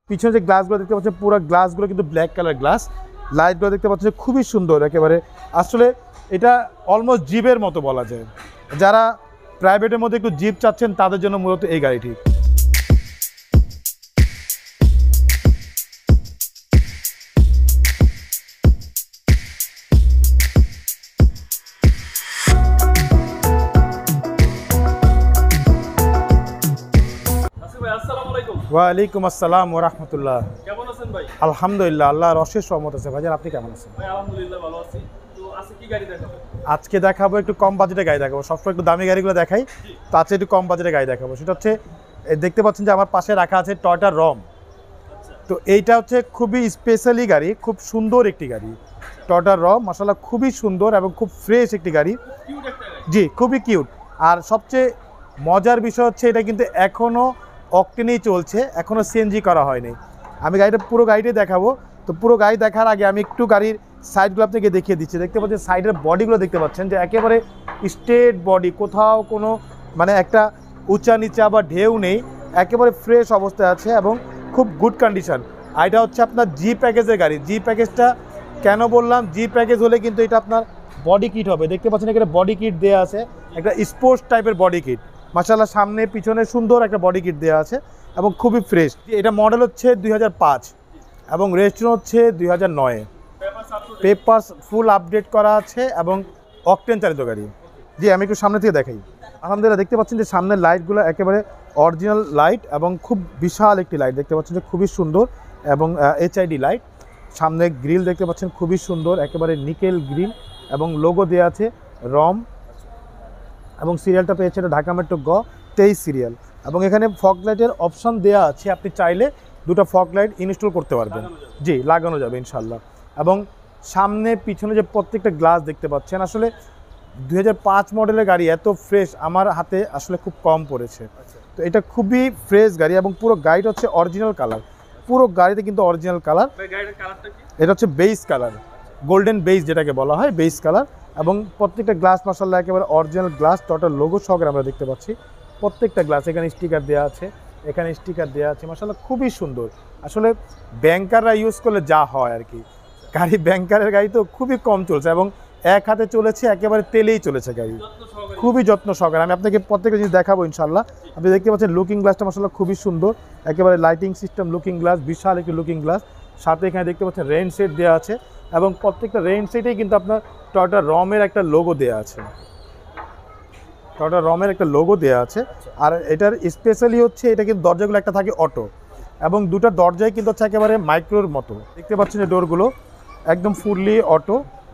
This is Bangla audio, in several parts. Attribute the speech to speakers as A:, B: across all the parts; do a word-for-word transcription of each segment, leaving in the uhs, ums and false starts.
A: পিছনে যে গ্লাসগুলো দেখতে পাচ্ছেন পুরো গ্লাসগুলো কিন্তু ব্ল্যাক কালার গ্লাস। লাইটগুলো দেখতে পাচ্ছেন খুবই সুন্দর একেবারে, আসলে এটা অলমোস্ট জিপের মতো বলা যায়। যারা প্রাইভেটের মধ্যে একটু জিপ চাচ্ছেন তাদের জন্য মূলত এই গাড়িটি। ওয়ালাইকুম আসসালাম ওয়া রাহমাতুল্লাহ।
B: কেমন আছেন ভাই?
A: আলহামদুলিল্লাহ, আল্লাহর অশেষ রহমত আছে। ভাইজান আপনি কেমন আছেন?
B: ভাই আলহামদুলিল্লাহ ভালো আছি। তো আজকে কি গাড়ি দেখাবো?
A: আজকে দেখাবো একটু কম বাজেটের গাড়ি দেখাবো। সবসময় একটু দামি গাড়িগুলো দেখাই, তো আজকে একটু কম বাজেটের গাড়ি দেখাবো। সেটা হচ্ছে দেখতে পাচ্ছেন যে আমার পাশে রাখা আছে টয়োটা রম। তো এইটা হচ্ছে খুবই স্পেশালি গাড়ি, খুব সুন্দর একটি গাড়ি। টয়োটা রম মাশাআল্লাহ খুবই সুন্দর এবং খুব ফ্রেশ একটি গাড়ি। জি, খুবই কিউট। আর সবচেয়ে মজার বিষয় হচ্ছে এটা কিন্তু এখনও অকটেনেই চলছে, এখনও সিএনজি করা হয়নি। আমি গাড়িটা পুরো গাড়িটাই দেখাবো। তো পুরো গাড়ি দেখার আগে আমি একটু গাড়ির সাইডগুলো আপনাকে দেখিয়ে দিচ্ছি। দেখতে পাচ্ছেন সাইডের বডিগুলো দেখতে পাচ্ছেন যে একেবারে স্ট্রেট বডি, কোথাও কোনো মানে একটা উঁচা নিচা বা ঢেউ নেই, একেবারে ফ্রেশ অবস্থায় আছে এবং খুব গুড কন্ডিশন। আর এটা হচ্ছে আপনার জি প্যাকেজের গাড়ি। জি প্যাকেজটা কেন বললাম, জি প্যাকেজ হলে কিন্তু এটা আপনার বডি কিট হবে। দেখতে পাচ্ছেন এখানে বডি কিট দেওয়া আছে, একটা স্পোর্টস টাইপের বডি কিট। মাশাআল্লাহ সামনে পিছনে সুন্দর একটা বডি কিট দেওয়া আছে এবং খুবই ফ্রেশ। এটা মডেল হচ্ছে দুই হাজার পাঁচ এবং রেজিস্ট্রেশন হচ্ছে দুই হাজার নয়। পেপারস ফুল আপডেট করা আছে এবং অকটেন চালিত গাড়ি। জি, আমি একটু সামনে থেকে দেখাই। আলহামদুলিল্লাহ দেখতে পাচ্ছেন যে সামনের লাইটগুলো একেবারে অরিজিনাল লাইট এবং খুব বিশাল একটি লাইট দেখতে পাচ্ছেন যে খুবই সুন্দর এবং এইচআইডি লাইট। সামনে গ্রিল দেখতে পাচ্ছেন খুবই সুন্দর, একেবারে নিকেল গ্রিল এবং লোগো দেওয়া আছে রম এবং সিরিয়ালটা পেয়েছে এটা ঢাকা মেট্রো গ তেইশ সিরিয়াল। এবং এখানে ফগ লাইটের অপশান দেওয়া আছে, আপনি চাইলে দুটো ফগ লাইট ইনস্টল করতে পারবেন। জি, লাগানো যাবে ইনশাল্লাহ। এবং সামনে পিছনে যে প্রত্যেকটা গ্লাস দেখতে পাচ্ছেন, আসলে দুই হাজার পাঁচ মডেলের গাড়ি এত ফ্রেশ আমার হাতে আসলে খুব কম পড়েছে। তো এটা খুবই ফ্রেশ গাড়ি এবং পুরো গাড়িটা হচ্ছে অরিজিনাল কালার। পুরো গাড়িতে কিন্তু অরিজিনাল কালার। এটা হচ্ছে বেস কালার, গোল্ডেন বেস যেটাকে বলা হয়, বেস কালার। এবং প্রত্যেকটা গ্লাস মাশাআল্লাহ একেবারে অরিজিনাল গ্লাস, টয়োটার লোগো সহকারে আমরা দেখতে পাচ্ছি প্রত্যেকটা গ্লাস। এখানে স্টিকার দেওয়া আছে, এখানে স্টিকার দেওয়া আছে, মাশাআল্লাহ খুবই সুন্দর। আসলে ব্যাংকাররা ইউজ করলে যা হয় আর কি, গাড়ি ব্যাংকারের গাড়ি তো খুবই কম চলছে এবং এক হাতে চলেছে, একেবারে তেলেই চলেছে গাড়ি, খুবই যত্ন সহকারে। আমি আপনাকে প্রত্যেকটা জিনিস দেখাবো ইনশাল্লাহ। আপনি দেখতে পাচ্ছেন লুকিং গ্লাসটা মাশাআল্লাহ খুবই সুন্দর, একেবারে লাইটিং সিস্টেম লুকিং গ্লাস, বিশাল একটি লুকিং গ্লাস। সাথে এখানে দেখতে পাচ্ছেন রেইন সেট দেওয়া আছে এবং প্রত্যেকটা রেইন সেটেই কিন্তু আপনার টয়োটা রমের একটা লোগো দেওয়া আছে, টয়োটা রমের একটা লোগো দেওয়া আছে। আর এটার স্পেশালি হচ্ছে এটা কিন্তু দরজাগুলো একটা থাকে অটো এবং দুটো দরজাই কিন্তু হচ্ছে একেবারে মাইক্রোর মতো। দেখতে পাচ্ছেন যে ডোরগুলো একদম ফুললি অটো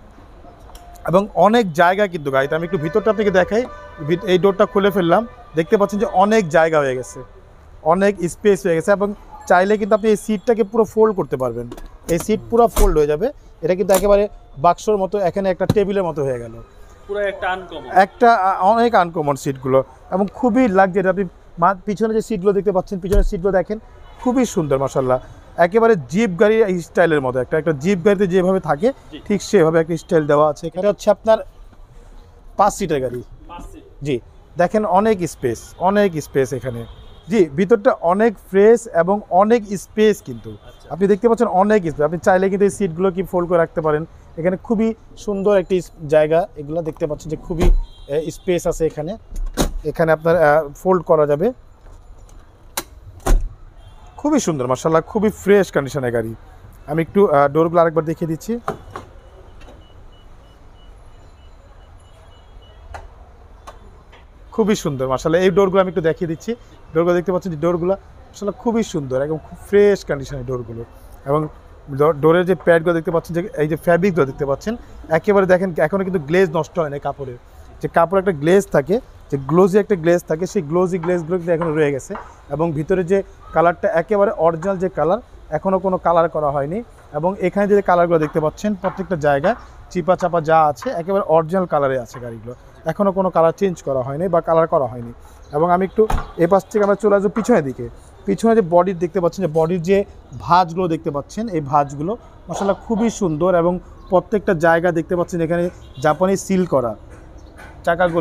A: এবং অনেক জায়গা কিন্তু গাড়িতে। আমি একটু ভিতরটা আপনাকে দেখাই। এই ডোরটা খুলে ফেললাম, দেখতে পাচ্ছেন যে অনেক জায়গা হয়ে গেছে, অনেক স্পেস হয়ে গেছে এবং চাইলে কিন্তু আপনি এই সিটটাকে পুরো ফোল্ড করতে পারবেন। এই সিট পুরো ফোল্ড হয়ে যাবে। এটা কিন্তু একেবারে বাক্সর মতো, এখানে একটা টেবিলের মতো হয়ে গেল,
B: পুরো একটা আনকমন, একটা
A: অনেক আনকমন সিটগুলো এবং খুবই লাগজারি। আপনি পিছনে যে সিটগুলো দেখতে পাচ্ছেন, পিছনের সিটগুলো দেখেন খুবই সুন্দর মাশাআল্লাহ, একেবারে জিপ গাড়ির স্টাইলের মতো। একটা একটা জিপ গাড়িতে যেভাবে থাকে ঠিক সেভাবে একটা স্টাইল দেওয়া আছে। এটা হচ্ছে আপনার পাঁচ সিটের গাড়ি। জি, দেখেন অনেক স্পেস, অনেক স্পেস এখানে। জি, ভিতরটা অনেক ফ্রেশ এবং অনেক স্পেস কিন্তু আপনি দেখতে পাচ্ছেন অনেক স্পেস। আপনি চাইলে কিন্তু এই সিটগুলো কি ফোল্ড করে রাখতে পারেন। এখানে খুবই সুন্দর একটি জায়গা, এগুলো দেখতে পাচ্ছেন যে খুবই স্পেস আছে এখানে। এখানে আপনার ফোল্ড করা যাবে, খুবই সুন্দর মাশাআল্লাহ, খুবই ফ্রেশ কন্ডিশনের গাড়ি। আমি একটু ডোরগুলো আরেকবার দেখিয়ে দিচ্ছি। খুবই সুন্দর মাশাআল্লাহ, এই ডোরগুলো আমি একটু দেখিয়ে দিচ্ছি। ডোরগুলো দেখতে পাচ্ছেন যে ডোরগুলো মাশাআল্লাহ খুবই সুন্দর, একদম খুব ফ্রেশ কন্ডিশনের ডোরগুলো। এবং ডোরের যে প্যাডগুলো দেখতে পাচ্ছেন, যে এই যে ফ্যাব্রিকগুলো দেখতে পাচ্ছেন একেবারে দেখেন এখনও কিন্তু গ্লেজ নষ্ট হয় না। কাপড়ের যে কাপড়ে একটা গ্লেজ থাকে, যে গ্লোজি একটা গ্লেজ থাকে, সেই গ্লোজি গ্লেজগুলো কিন্তু এখনও রয়ে গেছে এবং ভিতরে যে কালারটা একেবারে অরিজিনাল যে কালার, এখনও কোনো কালার করা হয়নি। এবং এখানে যে কালারগুলো দেখতে পাচ্ছেন প্রত্যেকটা জায়গায় চিপা চাপা যা আছে একেবারে অরিজিনাল কালারে আছে গাড়িগুলো, এখনও কোনো কালার চেঞ্জ করা হয়নি বা কালার করা হয়নি। এবং আমি একটু এ পাশ থেকে আমরা চলে আসবো পিছনের দিকে। পিছনে যে বডির দেখতে পাচ্ছেন, যে বডির যে ভাঁজগুলো দেখতে পাচ্ছেন, এই ভাঁজগুলো মাশাআল্লাহ খুবই সুন্দর এবং প্রত্যেকটা জায়গা দেখতে পাচ্ছেন এখানে জাপানি সিল করা। চাকাগুলো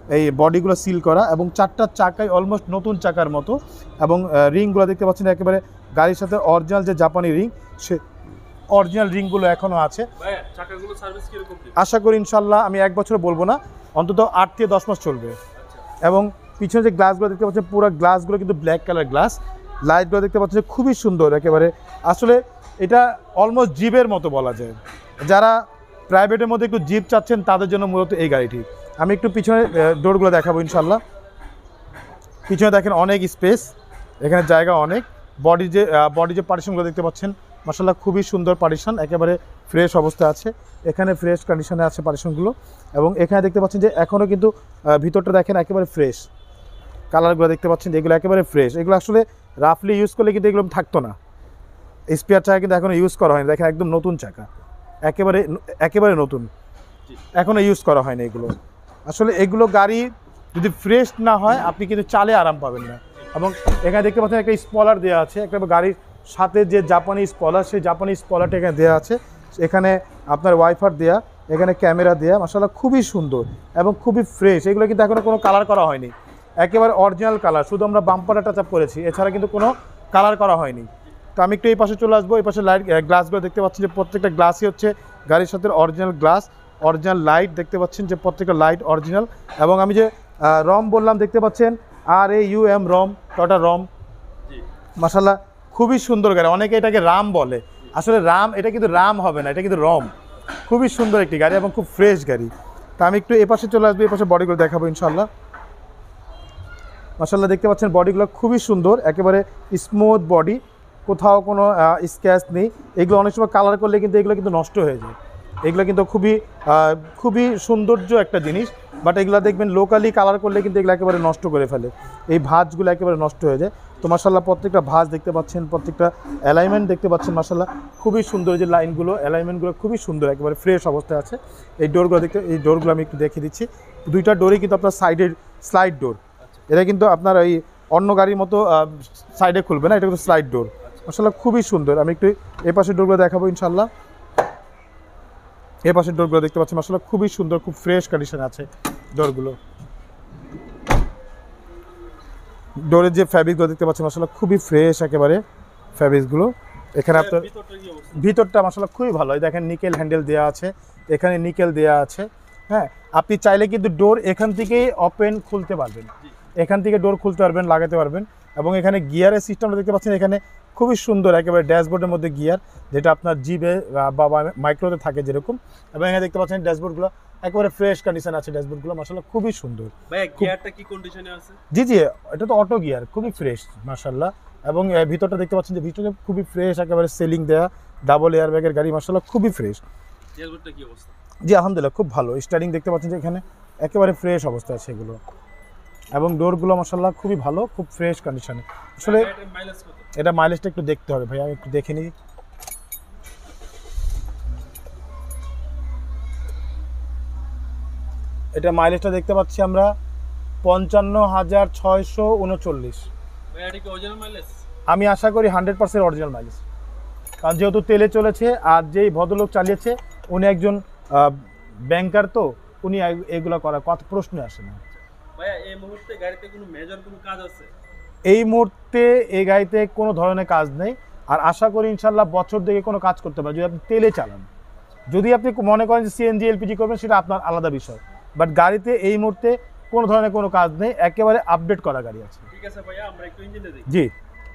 A: এই বডিগুলো সিল করা এবং চারটা চাকাই অলমোস্ট নতুন চাকার মতো এবং রিংগুলো দেখতে পাচ্ছেন একেবারে গাড়ির সাথে অরিজিনাল যে জাপানি রিং সে অরিজিনাল রিংগুলো এখনও আছে।
B: ভাইয়া চাকাগুলো সার্ভিস কিরকম দিবে?
A: আশা করি ইনশাল্লাহ আমি এক বছর বলবো না, অন্তত আট থেকে দশ মাস চলবে। এবং পিছনে যে গ্লাসগুলো দেখতে পাচ্ছেন পুরো গ্লাসগুলো কিন্তু ব্ল্যাক কালার গ্লাস, লাইটগুলো দেখতে পাচ্ছেন খুবই সুন্দর একেবারে। আসলে এটা অলমোস্ট জিপের মতো বলা যায়, যারা প্রাইভেটের মধ্যে একটু জিপ চাচ্ছেন তাদের জন্য মূলত এই গাড়িটি। আমি একটু পিছনে ডোরগুলো দেখাবো ইনশাল্লাহ। পিছনে দেখেন অনেক স্পেস, এখানে জায়গা অনেক। বডি যে বডি যে পার্টিশনগুলো দেখতে পাচ্ছেন মাশাআল্লাহ খুবই সুন্দর পার্টিশন, একেবারে ফ্রেশ অবস্থা আছে। এখানে ফ্রেশ কন্ডিশনে আছে পার্টিশনগুলো এবং এখানে দেখতে পাচ্ছেন যে এখনও কিন্তু ভিতরটা দেখেন একেবারে ফ্রেশ। কালারগুলো দেখতে পাচ্ছেন যে এগুলো একেবারে ফ্রেশ, এগুলো আসলে রাফলি ইউজ করলে কিন্তু এগুলো থাকতো না। স্পেয়ার চাকা কিন্তু এখনও ইউজ করা হয়নি, দেখেন একদম নতুন চাকা, একেবারে একেবারে নতুন, এখনও ইউজ করা হয়নি এগুলো। আসলে এগুলো গাড়ি যদি ফ্রেশ না হয় আপনি কিন্তু চালে আরাম পাবেন না। এবং এখানে দেখতে পাচ্ছেন একটা স্পলার দেওয়া আছে, একটা গাড়ির সাথে যে জাপানি স্পলার, সেই জাপানি স্পলারটা এখানে দেওয়া আছে। এখানে আপনার ওয়াইফার দেওয়া, এখানে ক্যামেরা দেওয়া, মাশাআল্লাহ খুবই সুন্দর এবং খুবই ফ্রেশ। এগুলো কিন্তু এখনও কোনো কালার করা হয়নি, একেবারে অরিজিনাল কালার, শুধু আমরা বাম্পারটা টাচ আপ করেছি, এছাড়া কিন্তু কোনো কালার করা হয়নি। তো আমি একটু এই পাশে চলে আসবো। এই পাশে লাইট গ্লাসগুলো দেখতে পাচ্ছেন যে প্রত্যেকটা গ্লাসই হচ্ছে গাড়ির সাথে অরিজিনাল গ্লাস, অরিজিনাল লাইট দেখতে পাচ্ছেন যে প্রত্যেকটা লাইট অরিজিনাল। এবং আমি যে রম বললাম দেখতে পাচ্ছেন আর A U M room, Toyota room, মাশাআল্লাহ খুবই সুন্দর গাড়ি। অনেকে এটাকে রাম বলে, আসলে রাম এটা কিন্তু রাম হবে না, এটা কিন্তু রম। খুবই সুন্দর একটি গাড়ি এবং খুব ফ্রেশ গাড়ি। তা আমি একটু এ পাশে চলে আসবো, এই পাশে বডিগুলো দেখাবো ইনশাআল্লাহ। মাশাআল্লাহ দেখতে পাচ্ছেন বডিগুলো খুবই সুন্দর, একেবারে স্মুথ বডি, কোথাও কোনো স্ক্র্যাচ নেই। এগুলো অনেক সময় কালার করলে কিন্তু এগুলো কিন্তু নষ্ট হয়ে যায়, এগুলো কিন্তু খুবই খুবই সৌন্দর্য একটা জিনিস, বাট এগুলো দেখবেন লোকালি কালার করলে কিন্তু এগুলো একেবারে নষ্ট করে ফেলে, এই ভাঁজগুলো একেবারে নষ্ট হয়ে যায়। তো মাশাআল্লাহ প্রত্যেকটা ভাঁজ দেখতে পাচ্ছেন, প্রত্যেকটা অ্যালাইনমেন্ট দেখতে পাচ্ছেন, মাশাআল্লাহ খুবই সুন্দর, যে লাইনগুলো অ্যালাইনমেন্টগুলো খুবই সুন্দর, একেবারে ফ্রেশ অবস্থায় আছে। এই ডোরগুলো দেখতে, এই ডোরগুলো আমি একটু দেখিয়ে দিচ্ছি। দুইটা ডোরই কিন্তু আপনার সাইডের স্লাইড ডোর, এটা কিন্তু আপনার এই অন্য গাড়ির মতো সাইডে খুলবে না, এটা কিন্তু স্লাইড ডোর। মাশাআল্লাহ খুবই সুন্দর। আমি একটু এই পাশের ডোরগুলো দেখাবো ইনশাআল্লাহ। এই পাশের ডোরগুলো দেখতে পাচ্ছি মাশাআল্লাহ খুবই সুন্দর, খুব ফ্রেশ কন্ডিশন আছে ডোরগুলো। ডোরের যে ফ্যাব্রিকগুলো দেখতে পাচ্ছি মাশাআল্লাহ খুবই ফ্রেশ একেবারে ফ্যাব্রিকগুলো। এখানে আপনার ভিতরটা মাশাআল্লাহ খুবই ভালো, দেখেন নিকেল হ্যান্ডেল দেওয়া আছে, এখানে নিকেল দেওয়া আছে। হ্যাঁ, আপনি চাইলে কিন্তু ডোর এখান থেকেই ওপেন খুলতে পারবেন, এখান থেকে ডোর খুলতে পারবেন, লাগাতে পারবেন। এবং এখানে গিয়ারের সিস্টেমটা দেখতে পাচ্ছেন, এখানে খুবই সুন্দর, একেবারে ড্যাশবোর্ডের মধ্যে গিয়ার, যেটা আপনার জিবে বা মাইক্রোতে থাকে যেরকম। এবং এখানে দেখতে পাচ্ছেন ড্যাশবোর্ডগুলো একেবারে ফ্রেশ কন্ডিশন আছে, ড্যাশবোর্ডগুলো মাশাআল্লাহ খুবই সুন্দর।
B: ভাই গিয়ারটা কি কন্ডিশনে আছে?
A: জি জি, এটা তো অটো গিয়ার, খুবই ফ্রেশ মাশাআল্লাহ। এবং ভিতরটা দেখতে পাচ্ছেন যে ভিতরে খুবই ফ্রেশ, একেবারে সেলিং দেয়া, ডাবল এয়ার ব্যাগের গাড়ি, মাশাআল্লাহ খুবই ফ্রেশ।
B: গিয়ারটা কি অবস্থা?
A: জি আলহামদুলিল্লাহ খুব ভালো। স্টারিং দেখতে পাচ্ছেন যে এখানে একেবারে ফ্রেশ অবস্থা আছে এগুলো। এবং ডোরগুলো মাশাআল্লাহ খুবই ভালো, খুব ফ্রেশ কন্ডিশনে। আসলে এটা মাইলেজটা একটু দেখতে হবে ভাই, আমি একটু দেখে নিই। এটা মাইলেজটা দেখতে পাচ্ছি আমরা পঞ্চান্ন হাজার ছয়শো উনচল্লিশ। আমি আশা করি হান্ড্রেড পার্সেন্ট অরিজিনাল মাইলেজ, কারণ যেহেতু তেলে চলেছে, আর যেই ভদ্রলোক চালিয়েছে উনি একজন ব্যাংকার, তো উনি এগুলো করার কথা প্রশ্ন আসে না।
B: ভাইয়া এই মুহূর্তে গাড়িতে কোনো মেজর কোনো কাজ আছে?
A: এই মুহূর্তে এই গাড়িতে কোনো ধরনের কাজ নেই, আর আশা করি ইনশাল্লাহ বছর থেকে কোনো কাজ করতে পারে যদি আপনি তেলে চালান। যদি আপনি মনে করেন যে সিএনজি এলপিজি করবেন সেটা আপনার আলাদা বিষয়, বাট গাড়িতে এই মুহূর্তে কোনো ধরনের কোনো কাজ নেই, একেবারে আপডেট করা গাড়ি আছে।
B: ঠিক আছে ভাইয়া, আমরা একটু ইঞ্জিনে দেখি।
A: জি,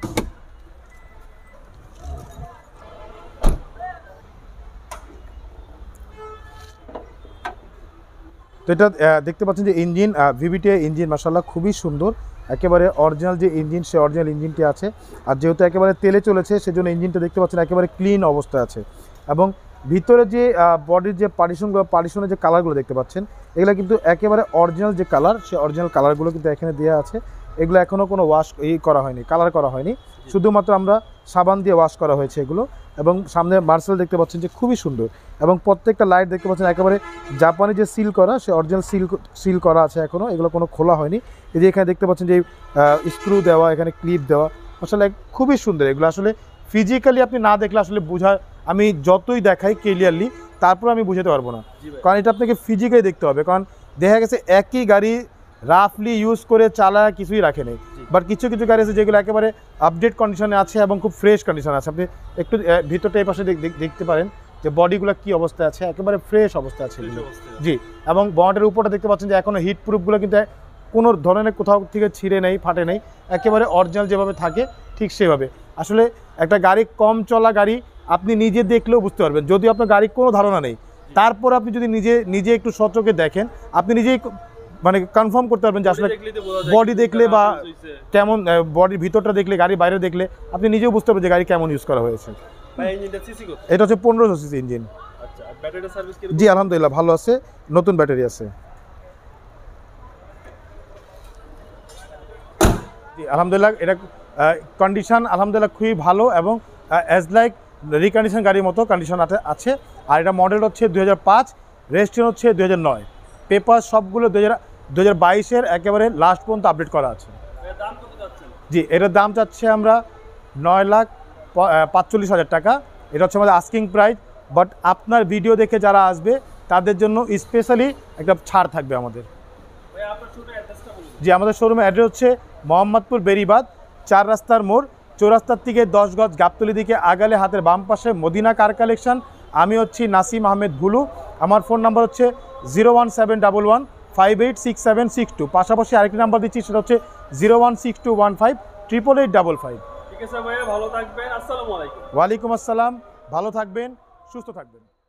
A: তো এটা দেখতে পাচ্ছেন যে ইঞ্জিন ভিভিটি ইঞ্জিন মাশাআল্লাহ খুবই সুন্দর, একেবারে অরিজিনাল যে ইঞ্জিন সে অরিজিনাল ইঞ্জিনটি আছে। আর যেহেতু একেবারে তেলে চলেছে সেজন্য ইঞ্জিনটা দেখতে পাচ্ছেন একেবারে ক্লিন অবস্থায় আছে। এবং ভিতরে যে বডির যে পার্টিশনগুলো, পার্টিশনের যে কালারগুলো দেখতে পাচ্ছেন এগুলো কিন্তু একেবারে অরিজিনাল যে কালার, সে অরিজিনাল কালারগুলো কিন্তু এখানে দেওয়া আছে। এগুলো এখনও কোনো ওয়াশ এই করা হয়নি, কালার করা হয়নি, শুধুমাত্র আমরা সাবান দিয়ে ওয়াশ করা হয়েছে এগুলো। এবং সামনে মার্সেল দেখতে পাচ্ছেন যে খুবই সুন্দর, এবং প্রত্যেকটা লাইট দেখতে পাচ্ছেন একেবারে জাপানি যে সিল করা, সে অরিজিনাল সিল সিল করা আছে এখনও, এগুলো কোনো খোলা হয়নি। এই যে এখানে দেখতে পাচ্ছেন যে স্ক্রু দেওয়া, এখানে ক্লিপ দেওয়া, আসলে খুবই সুন্দর। এগুলো আসলে ফিজিক্যালি আপনি না দেখলে আসলে বোঝা, আমি যতই দেখাই ক্লিয়ারলি তারপর আমি বুঝাতে পারবো না, কারণ এটা আপনাকে ফিজিক্যালি দেখতে হবে। কারণ দেখা গেছে একই গাড়ি রাফলি ইউজ করে চালায় কিছুই রাখে নেই। বাট কিছু কিছু গাড়ি আছে যেগুলো একেবারে আপডেট কন্ডিশনে আছে এবং খুব ফ্রেশ কন্ডিশনে আছে। আপনি একটু আহ, ভিতরটা এই পাশে দেখ- দেখ- দেখতে পারেন যে বডিগুলো কি অবস্থায় আছে, একেবারে ফ্রেশ অবস্থায় আছে এগুলো। জি, এবং বনেটের উপরটা দেখতে পাচ্ছেন যে এখনো হিট প্রুফগুলো কিন্তু কোনো ধরনের কোথাও থেকে ছিঁড়ে নেই, ফাটে নেই, একেবারে অরিজিনাল যেভাবে থাকে ঠিক সেভাবে। আসলে একটা গাড়ি কম চলা গাড়ি আপনি নিজে দেখলেও বুঝতে পারবেন, যদি আপনার গাড়ির কোনো ধারণা নেই তারপর আপনি যদি নিজে নিজে একটু সচকে দেখেন আপনি নিজেই ক- মানে কনফার্ম করতে পারবেন যে আসলে বডি দেখলে বা কেমন বডির ভিতরটা দেখলে, গাড়ির বাইরে দেখলে আপনি নিজেও বুঝতে পারবেন যে গাড়ি কেমন ইউজ করা হয়েছে।
B: ভাই ইঞ্জিনটা সিসি কত?
A: এটা হচ্ছে পনেরোশো সিসি ইঞ্জিন।
B: আচ্ছা, আর ব্যাটারিটা সার্ভিস কি?
A: জি আলহামদুলিল্লাহ ভালো আছে, নতুন ব্যাটারি আছে। জি আলহামদুলিল্লাহ, এটা কন্ডিশন আলহামদুলিল্লাহ খুবই ভালো এবং অ্যাজ লাইক রিকন্ডিশন গাড়ির মতো কন্ডিশন আছে। আর এটা মডেল হচ্ছে দুই হাজার পাঁচ, রেজিস্ট্রেশন হচ্ছে দুই হাজার নয়, পেপার সবগুলো দুই হাজার দু হাজার বাইশের একেবারে লাস্ট পর্যন্ত আপডেট করা আছে।
B: এর দাম কত যাচ্ছে?
A: জি এটার দাম চাচ্ছে আমরা নয় লাখ পাঁচচল্লিশ হাজার টাকা। এটা হচ্ছে আমাদের আস্কিং প্রাইস, বাট আপনার ভিডিও দেখে যারা আসবে তাদের জন্য স্পেশালি একটা ছাড় থাকবে আমাদের।
B: ভাই আপনার ছোট অ্যাড্রেসটা বলুন।
A: জি আমাদের শোরুমের অ্যাড্রেস হচ্ছে মোহাম্মদপুর বেরিবাদ, চার রাস্তার মোড়, চৌরাস্তার থেকে দশ গজ গাবতলি দিকে আগালে হাতের বাম পাশে মদিনা কার কালেকশন। আমি হচ্ছি নাসিম আহমেদ ভুলু। আমার ফোন নাম্বার হচ্ছে zero one seven double one five eight six seven six two. পাশাপাশি আরেকটি নাম্বার দিচ্ছি, সেটা হচ্ছে zero one six two one five triple eight double five.
B: ঠিক আছে ভাইয়া, ভালো থাকবেন। আসসালামু আলাইকুম।
A: ওয়ালাইকুম আসসালাম, ভালো থাকবেন, সুস্থ থাকবেন।